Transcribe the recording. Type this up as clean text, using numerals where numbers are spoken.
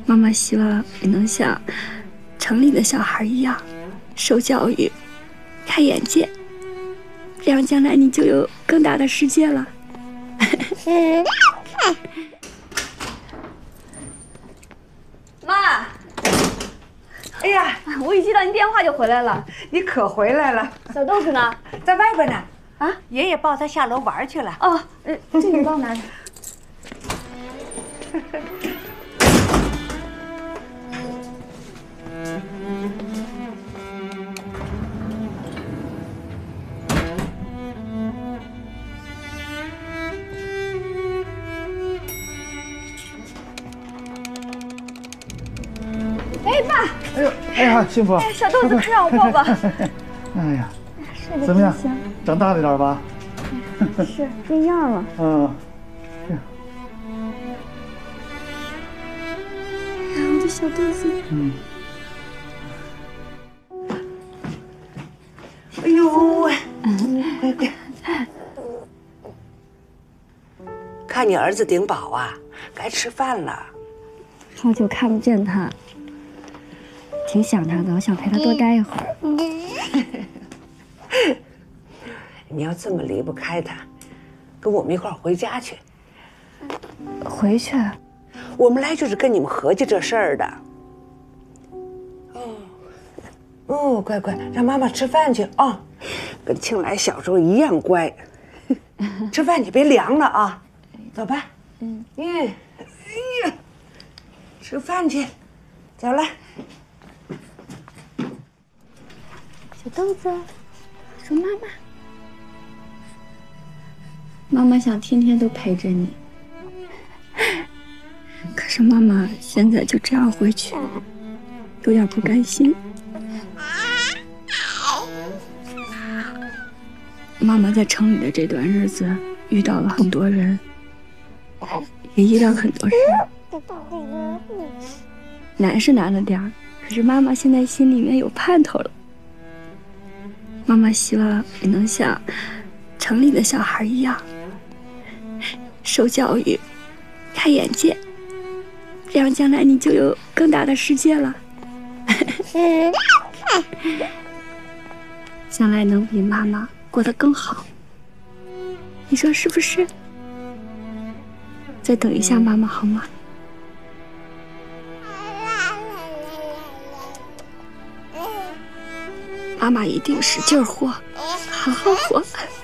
妈妈希望你能像城里的小孩一样，受教育，开眼界，这样将来你就有更大的世界了。妈， 哎呀， 我一接到您电话就回来了。 你可回来了！ 小豆子呢？ 在外边呢。 啊， 爷爷抱他下楼玩去了。 哦，这你帮我拿着。哎，爸！ 哎呦，哎呀，幸福！ 哎，小豆子，快让我抱抱。 哎呀， 睡得怎么样真香？ 长大了点吧？ 是变样了。 嗯。 哎呀，我的小豆子。 嗯。 哎呦喂！快！看你儿子顶饱啊，该吃饭了。 好久看不见他，挺想他的，我想陪他多待一会儿。 你要这么离不开他，跟我们一块儿回家去。 回去？ 我们来就是跟你们合计这事儿的。哦，乖，让妈妈吃饭去啊、哦，跟庆来小时候一样乖。吃饭你别凉了啊，走吧。哎呀，吃饭去，走了。 小豆子，说妈妈。妈妈想天天都陪着你，可是妈妈现在就这样回去，有点不甘心。妈妈在城里的这段日子遇到了很多人，也遇到很多事儿，难是难了点儿，可是妈妈现在心里面有盼头了。妈妈希望你能像城里的小孩一样，受教育，开眼界，这样将来你就有更大的世界了。将来能比妈妈过得更好，你说是不是？再等一下妈妈好吗？妈妈一定使劲活，好好活。